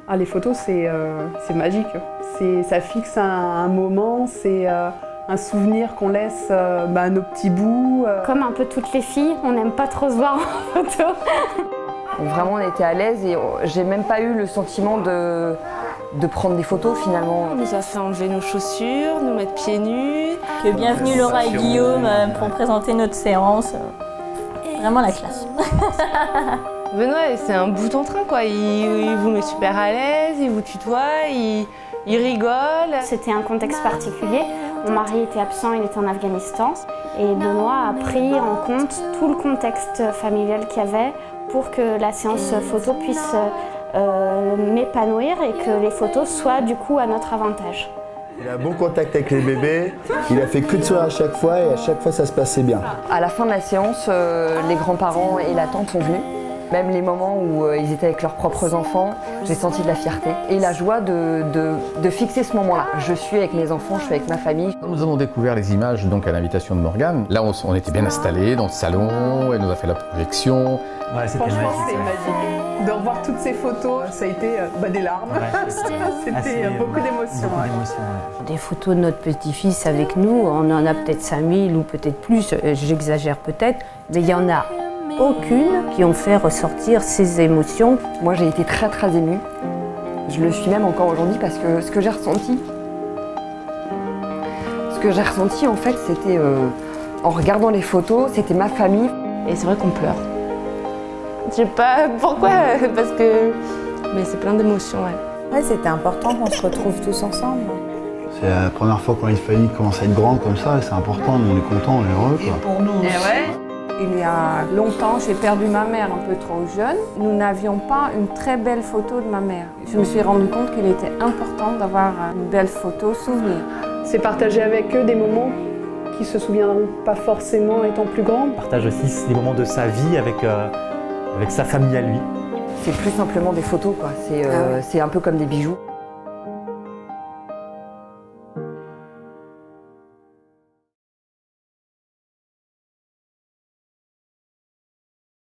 Ah, les photos, c'est magique. Ça fixe un moment, c'est un souvenir qu'on laisse à nos petits bouts. Comme un peu toutes les filles, on n'aime pas trop se voir en photo. Vraiment, on était à l'aise et j'ai même pas eu le sentiment de prendre des photos finalement. On nous a fait enlever nos chaussures, nous mettre pieds nus. Bienvenue Laura et Guillaume pour présenter notre séance. Vraiment la classe. Benoît, c'est un bout en train quoi. Il vous met super à l'aise, il vous tutoie, il rigole. C'était un contexte particulier. Mon mari était absent, il était en Afghanistan. Et Benoît a pris en compte tout le contexte familial qu'il y avait pour que la séance photo puisse m'épanouir et que les photos soient du coup à notre avantage. Il a un bon contact avec les bébés, il a fait que de soins à chaque fois et à chaque fois ça se passait bien. À la fin de la séance, les grands-parents et la tante sont venus. Même les moments où ils étaient avec leurs propres enfants, j'ai senti de la fierté et la joie de fixer ce moment-là. Je suis avec mes enfants, je suis avec ma famille. Nous avons découvert les images donc à l'invitation de Morgane. Là, on était bien installés dans le salon, elle nous a fait la projection. Ouais, franchement, c'était magique. De revoir toutes ces photos, ça a été des larmes. Ouais. C'était beaucoup d'émotions. Ouais. Des photos de notre petit-fils avec nous, on en a peut-être 5000 ou peut-être plus, j'exagère peut-être, mais il y en a aucune qui ont fait ressortir ces émotions. Moi, j'ai été très très émue. Je le suis même encore aujourd'hui parce que ce que j'ai ressenti en fait, c'était en regardant les photos, c'était ma famille. Et c'est vrai qu'on pleure. Je sais pas pourquoi, parce que mais c'est plein d'émotions. Ouais, c'était important qu'on se retrouve tous ensemble. C'est la première fois quand une famille commence à être grande comme ça, et c'est important, on est content, on est heureux. Quoi. Et pour nous aussi. Il y a longtemps, j'ai perdu ma mère un peu trop jeune. Nous n'avions pas une très belle photo de ma mère. Je me suis rendu compte qu'il était important d'avoir une belle photo souvenir. C'est partager avec eux des moments qui se souviendront pas forcément étant plus grands. On partage aussi des moments de sa vie avec sa famille à lui. C'est plus simplement des photos, quoi. C'est un peu comme des bijoux.